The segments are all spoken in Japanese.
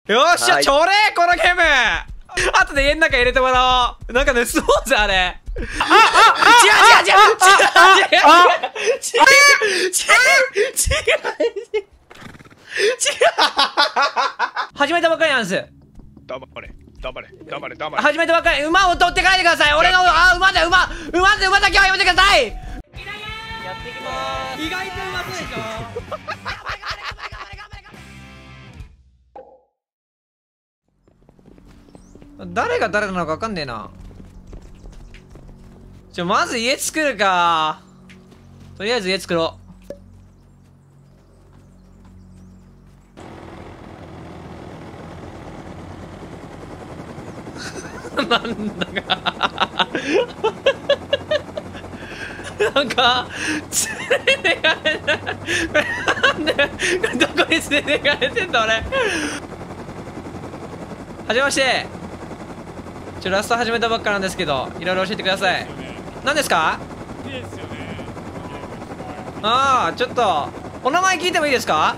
よっしゃ、ちょれーこのゲーム。後で家の中入れてもらおう。なんか盗もうぜ、あれ。違う始めたばっかりなんです。 黙れ。 始めたばっかり。馬を取って帰ってください。俺の馬だ馬だけはやめてください。やっていきまーす。意外とうまそうでしょ。誰が誰なのか分かんねえな。まず家作るか。とりあえず家作ろう。なんだかなんか連れてかれた。なんでどこに連れてかれてんだ俺。はじめまして。ラスト始めたばっかなんですけど、いろいろ教えてください。何ですか？ああ、ちょっとお名前聞いてもいいですか？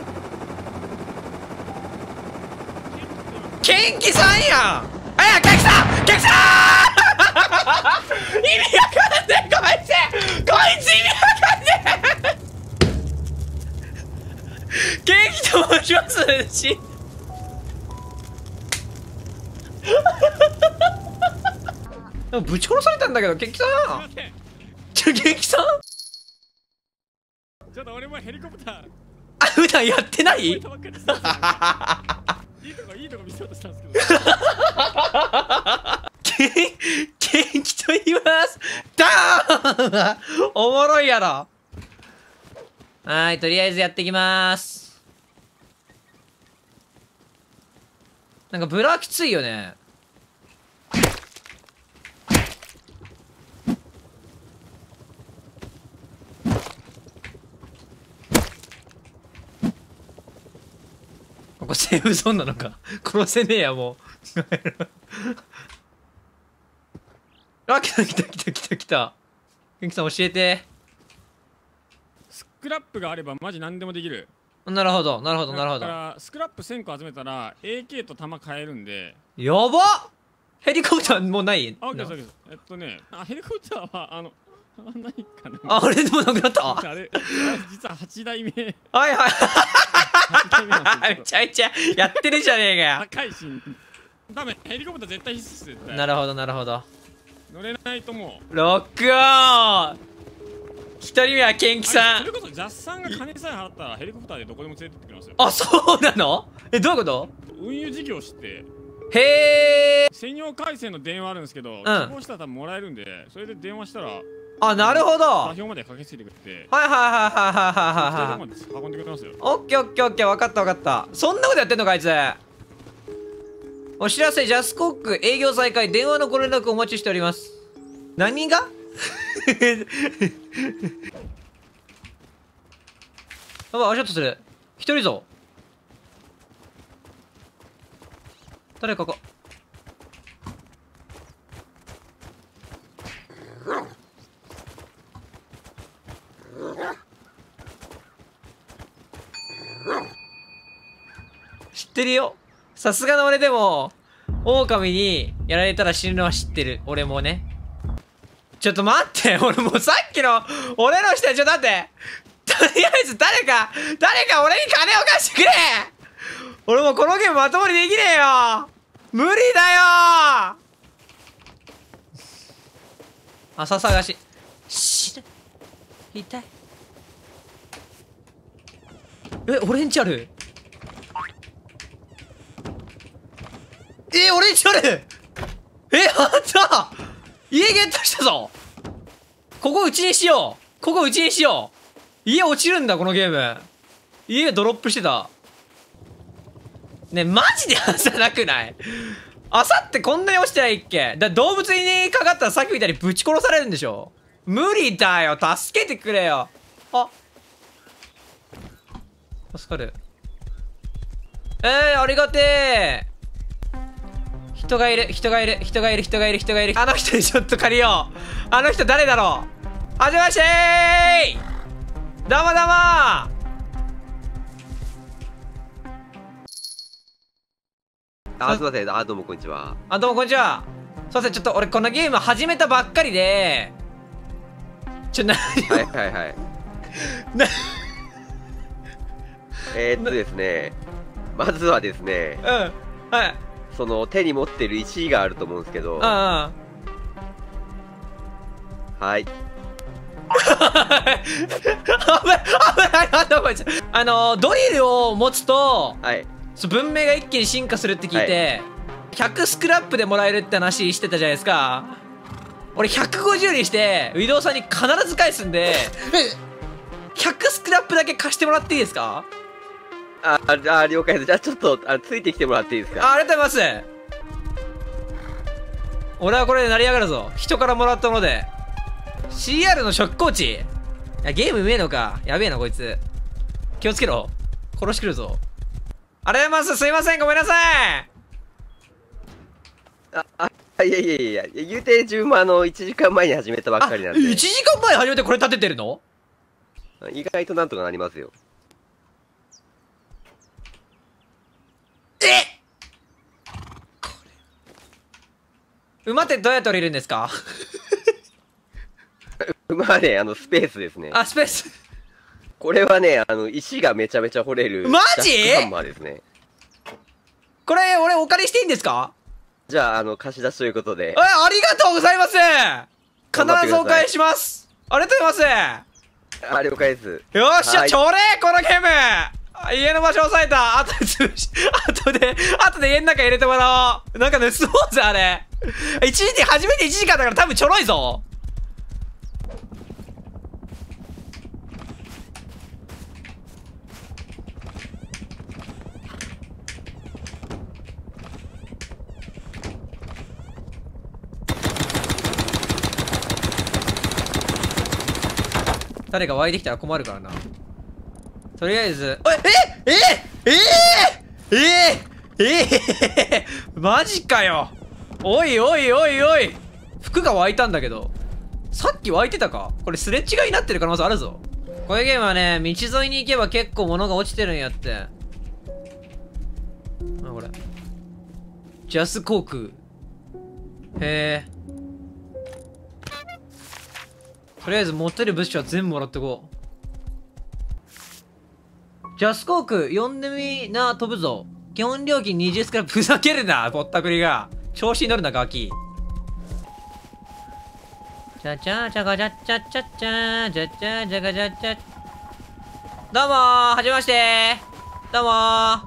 ケンキさんやん。ケンキさん意味わかんねえ。こいつ意味わかんねえ。ケンキと申しますしでもぶち殺されたんだけど、ケンキさん。ケンキさん、 ちょっと俺もヘリコプター普段やってない？いいとこ見せようとしたんですけどケンキと言います。ダーンおもろいやろ。はい、とりあえずやっていきます。なんかブラきついよね。ここセーフゾーンなのか。殺せねえやもうあ、来た。ケンキさん教えて。 スクラップがあればマジ何でもできる。 なるほど。だからスクラップ1000個集めたら AK と弾買えるんで。 やばっ。ヘリコプターもうない？ あ、OKです。ヘリコプターは何かな。 あれでもなくなった。 あれ実は8台目。 はいめちゃめちゃやってるじゃねえかよ。 高いし多分ヘリコプター絶対必須です。 なるほど。 乗れないともうロックオン。一人目はケンキさん。 それこそジャスさんが金さえ払ったらヘリコプターでどこでも連れてってくれますよ。 あ、そうなの？どういうこと？ 運輸事業してへえ。 専用回線の電話あるんですけど、希望したら多分もらえるんで、それで電話したら、 あ、なるほど。 座標まで駆けつけてくれて、 はい。 運んでくれますよ。 オッケー、分かった。そんなことやってんのかあいつ。お知らせ、ジャスコック営業再開、電話のご連絡お待ちしております。何がやばい、足音する。一人ぞ。誰ここ。知ってるよ。さすがの俺でも狼にやられたら死ぬのは知ってる。俺もね。ちょっと待って、俺もうさっきの俺の人ちょっと待って。とりあえず誰か俺に金を貸してくれ。俺もうこのゲームまともにできねえよ。無理だよ。朝探し。死ぬ。痛い。オレンジある。オレンジある。あんた家ゲットしたぞ。ここうちにしよう。家落ちるんだこのゲーム。家がドロップしてたね。マジで朝なくない？朝ってこんなに落ちてないっけ？動物にかかったらさっきみたいにぶち殺されるんでしょ。無理だよ、助けてくれよ。あ、助かる。ありがてえ。人がいる。あの人にちょっと借りよう。あの人誰だろう。はじめましてー。どうも。 あ、すいません。あ、どうもこんにちは。 あ、どうもこんにちは。すいません、ちょっと俺このゲーム始めたばっかりで、 はいはいはい。 なですね、まずはですね、 うん、はい。 その手に持ってる石があると思うんですけど、 うんうん。 はい。 危ない、ドリルを持つと、 はい。 文明が一気に進化するって聞いて、100スクラップでもらえるって話してたじゃないですか。俺150にして、ウィドウさんに必ず返すんで、100スクラップだけ貸してもらっていいですか？ 了解です。じゃあちょっと、ついてきてもらっていいですか？ ありがとうございます。俺はこれで成り上がるぞ。人からもらったもので。CR の初期コーチ。いや、ゲームうめえのか。やべえな、こいつ。気をつけろ。殺してくるぞ。ありがとうございます。すいません。ごめんなさい。 いやいやいや、言うて自分も1時間前に始めたばっかりなんで。 1時間前始めてこれ立ててるの？ 意外となんとかなりますよ。 馬ってどうやって降りるんですか？ 馬はね、スペースですね。 あ、スペース。 これはね、石がめちゃめちゃ掘れる。 マジ？ ジャックハンマーですね。 これ、俺お借りしていいんですか？ じゃあ、貸し出しということで。 ありがとうございます。必ずお返しします。ありがとうございます。 了解です。 よっしゃ、ちょれーこのゲーム。家の場所押さえた。後で潰し、後で家の中入れてもらおう。なんか盗もうぜ、あれ。初めて1時間だから多分ちょろいぞ。誰か湧いてきたら困るからな。とりあえず、マジかよ。おいおいおいおい。服が湧いたんだけど。さっき湧いてたか？これすれ違いになってる可能性あるぞ。こういうゲームはね、道沿いに行けば結構物が落ちてるんやって。これ。ジャス航空。へえ。とりあえず持ってる物資は全部もらってこう。ジャス航空、呼んでみな、飛ぶぞ。基本料金20スクラップ。ふざけるな、ぼったくりが。調子に乗るな、ガキ。チャチャチャガチャチャチャチャチャチャチャガチャチャ。どうもー、はじめましてー。どうもー。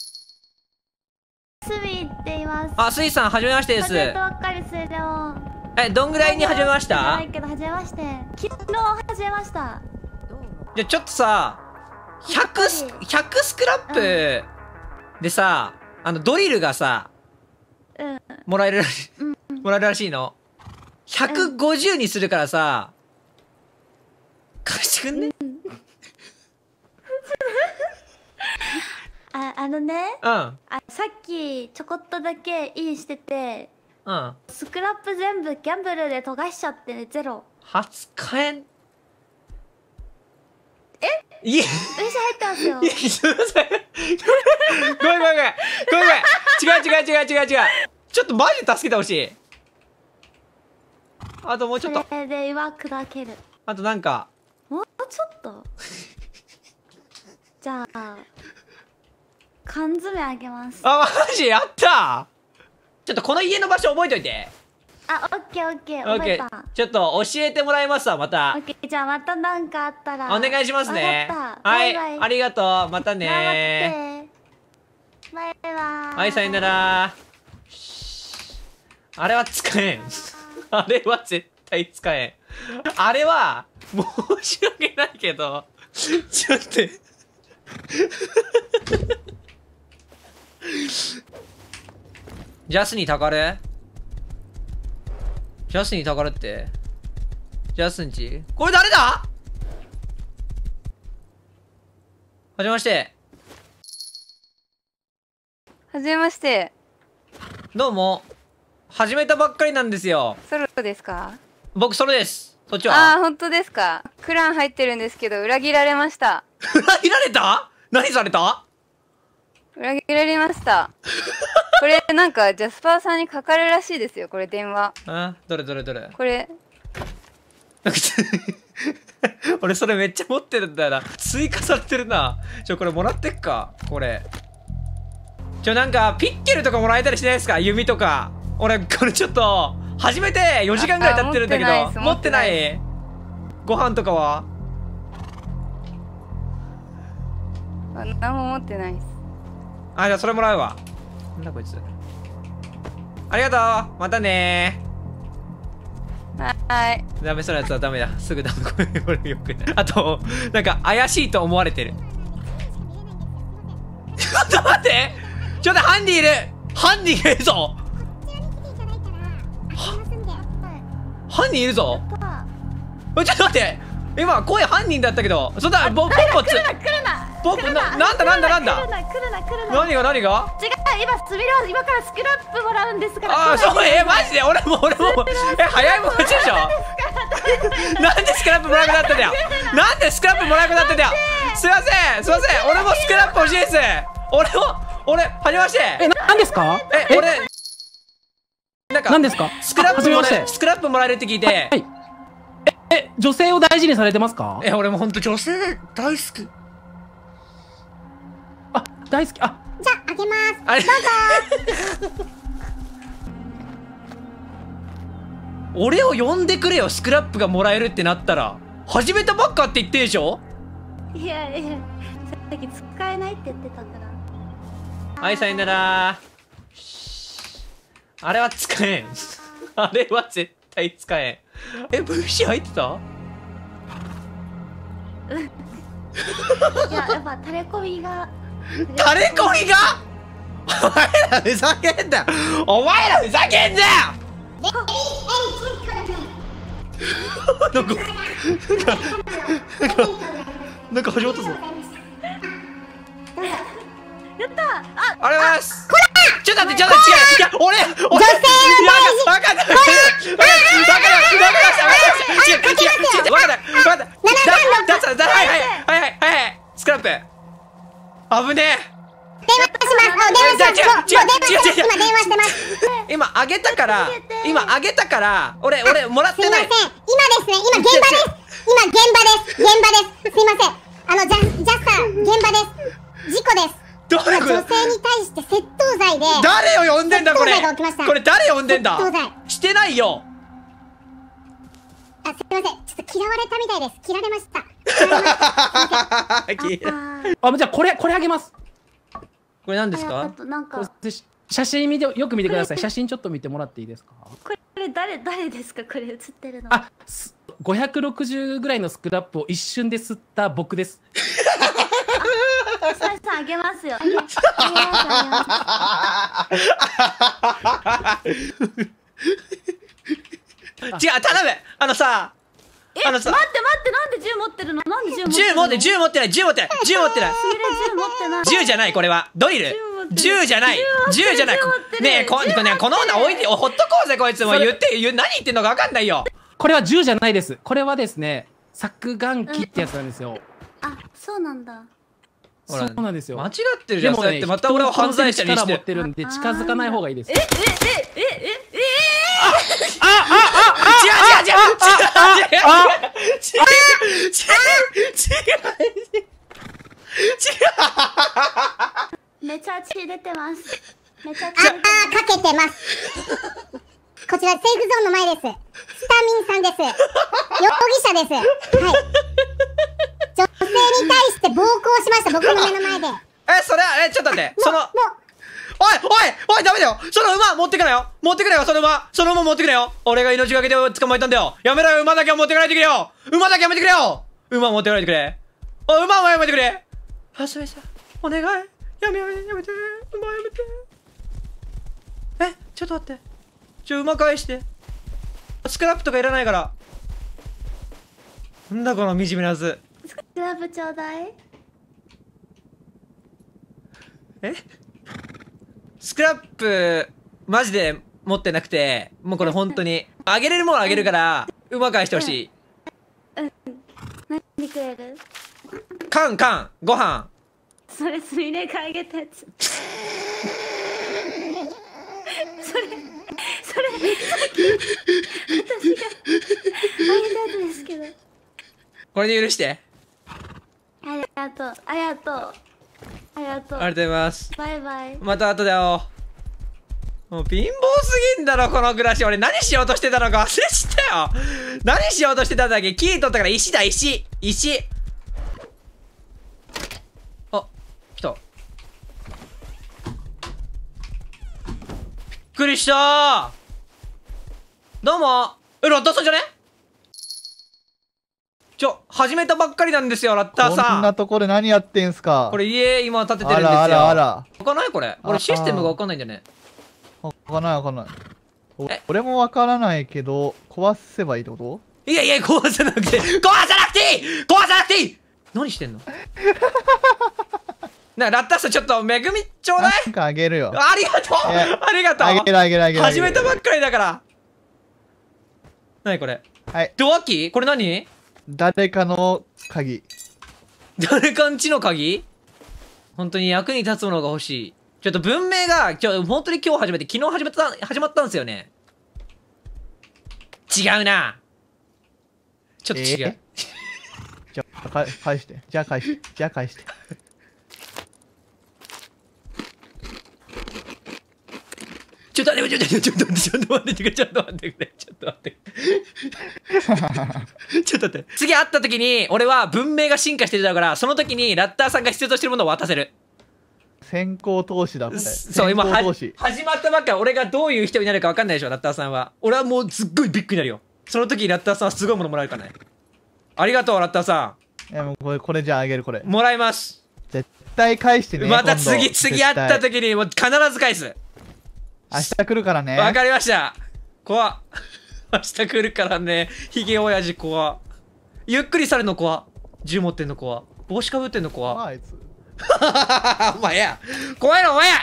スミって言います。 あ、スイさん、はじめましてです。 始めたばっかりですでも。 どんぐらいに始めました？ じゃないけど、始めまして。昨日始めました。 じゃ、ちょっとさ、100スクラップでさ、ドリルがさ、もらえるらしい、もらえるらしいの。150にするからさ、貸してくんね？ さっきちょこっとだけインしてて、 うん。 スクラップ全部ギャンブルで溶かしちゃってね、ゼロ。 初買えん。 電車入ってますよ。 すいません。ごめん。違う。ちょっとマジで助けてほしい。あともうちょっと。 それで岩砕ける。 あとなんか。 もうちょっとじゃあ、缶詰あげます。 マジやったー。ちょっとこの家の場所覚えといて。 オッケー、覚えた。 ちょっと教えてもらいますわ、また。 オッケー、じゃあまたなんかあったら。 お願いしますね。 はい、 ありがとう。またねー。バイバイ。 はい、さよなら。あれは使えん。あれは絶対使えん。あれは、申し訳ないけど、ちょっと。ジャスにたかる？ジャスにたかるって？ジャスんち？これ誰だ？はじめまして。 はじめまして。 どうも。始めたばっかりなんですよ。 ソロですか？ 僕ソロです。そっちは？ 本当ですか。クラン入ってるんですけど、裏切られました。 裏切られた？何された？ 裏切られました。 これなんかジャスパーさんにかかるらしいですよ、これ電話。 あ、どれどれどれ。 これ。 俺それめっちゃ持ってるんだよな。追加されてるな。これもらってっか、これ。なんかピッケルとかもらえたりしないですか、弓とか。俺これちょっと初めて4時間ぐらい経ってるんだけど、持ってない。ご飯とかは何も持ってないです。 あ、じゃあそれもらうわ。なんだこいつ。ありがとう、またねー。はい。 ダメそうなやつはダメだ。すぐダメ。これよくない。あと、なんか怪しいと思われてる。ちょっと待って、ちょっとハンディいる。ハンディいるぞ。犯人いるぞ。ちょっと待って、今声犯人だったけど、そんなポッポツ。ポッポなんだ。 何が？ 違う、 今からスクラップもらうんですから。 ああ、そう、マジで俺も早いもん勝ちでしょ。なんでスクラップもらえなくなったんだよ。なんでスクラップもらえなくなったんだよ。すいません、俺もスクラップ欲しいです。俺はじめまして。 何ですか？ 俺なんか何ですか？ スクラップもらえるって聞いて。 はい。女性を大事にされてますか？ 俺も本当女性大好き。 あ、大好き。あ、 じゃああげます。 あれ、 どうぞ。 俺を呼んでくれよ。スクラップがもらえるってなったら。始めたばっかって言ってでしょ。 いやさっき使えないって言ってたから。 はい、さよなら。あれは使えん。あれは絶対使えん。VC 入ってた？ いや、やっぱタレコミが。 タレコミが？お前らふざけんなよ。なんか始まったぞ。 やったー。 ありがとうございます。ちょっと待って、違う。俺女性を大事。分かった。はいスクラップ。危ねえ。 電話してます。 今あげたから、俺もらってない。 今ですね、今現場です。すいません。ジャスター現場です。事故です。女性に対して窃盗罪で。 誰を呼んでんだこれ。これ誰呼んでんだ。 窃盗罪してないよ。 すいません、ちょっと嫌われたみたいです。切られました。 じゃあこれあげます。 これ何ですか？ なんか写真よく見てください。写真ちょっと見てもらっていいですか？ これ誰ですか？これ写ってるの。 あ、560ぐらいのスクラップを一瞬で吸った僕です。 サイさんあげますよ。 違う、頼む。待ってなんで銃持ってるの？なんで銃持ってない。 銃持ってない。 銃じゃない、これはドリル。銃じゃない。ねえ、この女置いて、ほっとこうぜ、こいつも。何言ってんのか分かんないよ。 これは銃じゃないです。これはですね、削岩機ってやつなんですよ。 あ、そうなんだ。 そうなんですよ。 間違ってるじゃん。そうやってまた俺を犯罪者にして。 持ってるんで近づかない方がいいです。 めちゃ血出てます。かけてます。こちらセーフゾーンの前です。スタミンさんです。容疑者です。はい。女性に対して暴行しました。僕の目の前で。 それはちょっと待って。おいダメだよ。その馬持ってくなよ。その馬持ってくなよ。俺が命がけで捕まえたんだよ。やめろよ。馬だけは持ってかないでくれよ。馬持ってかないでくれ。馬はやめてくれ。それじゃお願い。やめて。馬やめて。ちょっと待って。馬返して。スクラップとかいらないから。なんだこの惨めなやつ。 スクラップちょうだい。 スクラップマジで持ってなくて、もうこれ本当にあげれるものあげるから馬返してほしい。 何くれる？ 缶ご飯。 それスミレがあげたやつ。 ですけど。 これで許して。 ありがとう、ありがとう。ありがとう。 ありがとうございます。 バイバイ。 また後で会おう。もう貧乏すぎんだろ、この暮らし。俺何しようとしてたのか忘れちったよ。何しようとしてたんだっけ。木取ったから石だ、石。石。あ、来た。びっくりしたー。どうも。ラッターさんじゃね？始めたばっかりなんですよ、ラッターさん。 こんなところで何やってんすか。 これ家今建ててるんですよ。 あらあらあら。 わかんないこれ。俺システムがわかんないんだよね。 わかんないわかんない。俺もわからないけど、壊せばいいってこと？ いやいや、壊さなくていい！壊さなくていい！壊さなくていい！何してんの？ラッターさんちょっと恵みちょうだい。 なんかあげるよ。 ありがとうありがとう。 あげるあげるあげる。 始めたばっかりだから。何これ？ はい。 ドアキー？これ何？ 誰かの鍵。 誰かんちの鍵？本当に役に立つものが欲しい。ちょっと文明が本当に今日始めて、昨日始まったんですよね。違うな。ちょっと違う。 じゃあ返して。じゃあ返して。じゃあ返して。 ちょっと待ってくれ、ちょっと待ってくれ。ちょっと待って。次会った時に、俺は文明が進化してるだから、その時にラッターさんが必要としてるものを渡せる。 先行投資だこれ。 そう、今始まったばっか。俺がどういう人になるか分かんないでしょ、ラッターさんは。俺はもうすっごいビッグになるよ。その時にラッターさんはすごいものもらえるからね。ありがとう、ラッターさん。いやもうこれじゃああげるこれ。 もらいます。 絶対返してね。 また次会った時にもう必ず返す。 明日来るからね。 わかりました。怖っ。明日来るからね。ヒゲ親父怖っ。ゆっくりされるの怖っ。銃持ってんの怖っ。帽子かぶってんの怖っ。 あいつ。 お前や。怖いのお前や。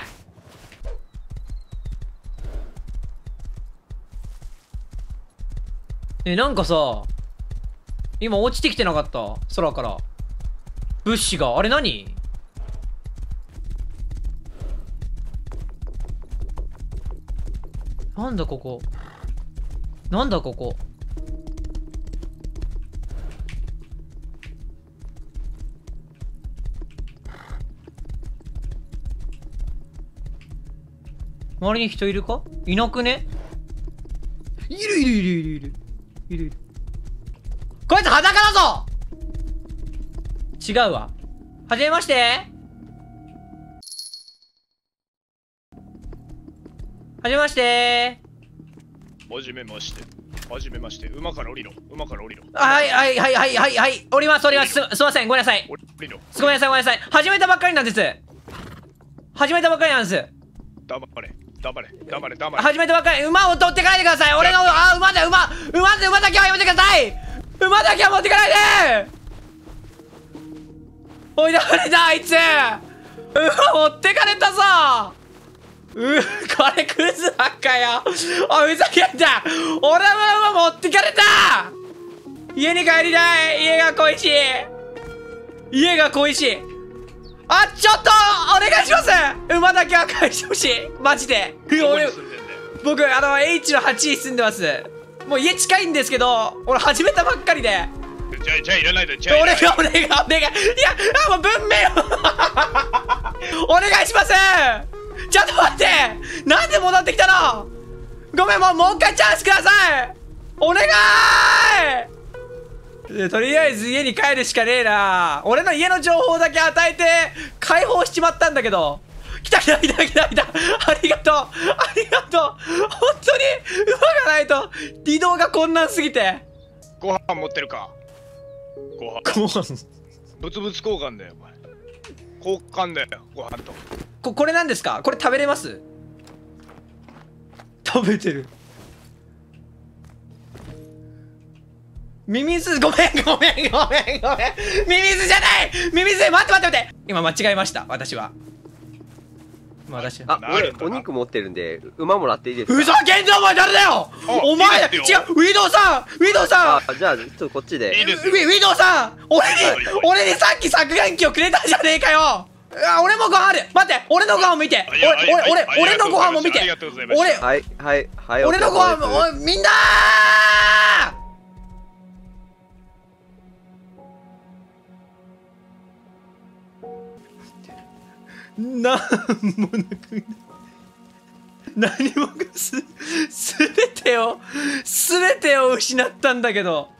なんかさ、今落ちてきてなかった？空から。物資が。あれ何？なんだここ。なんだここ。周りに人いるか？いなくね？いる。こいつ裸だぞ！違うわ。はじめまして。はじめまして。馬から降りろ。はい。降ります。すいません。ごめんなさい。ごめんなさい。始めたばっかりなんです。始めたばっかり。始めたばっかり。馬を取って帰ってください。俺の、馬だけはやめてください。馬だけは持ってかないで。おい、誰だあいつ。馬持ってかれたぞ。これクズばっかよ。おい、ふざけんな。俺は馬持ってかれた。家に帰りたい。家が恋しい。あ、ちょっとお願いします。馬だけは返してほしい。マジで。僕H の8位住んでます。もう家近いんですけど、俺始めたばっかりで。 じゃあいらないで。 俺が。いや、もう文明をお願いします。ちょっと待って。なんで戻ってきたの？ごめん、もう一回チャンスください。お願い。とりあえず家に帰るしかねえな。俺の家の情報だけ与えて解放しちまったんだけど。来た。ありがとう。本当に馬がないと移動が困難すぎて。 ご飯持ってるか？ご飯物々交換だよ。交換だよ、ご飯と。 これなんですか？これ食べれます？食べてる。ミミズ、ごめん。ミミズじゃない！待って今間違えました、私は。 お肉持ってるんで、馬もらっていいですか？ ふざけんなお前誰だよ！お前違う！ウィドウさん！ じゃあ、ちょっとこっちで。 ウィドウさん！俺にさっき削減機をくれたじゃねえかよ！ あ、俺もご飯ある。待って、俺のご飯も見て。俺のご飯も見て。俺、 はいはいはい。 俺のご飯も、おいみんなー。なんもなく何もすべてを失ったんだけど。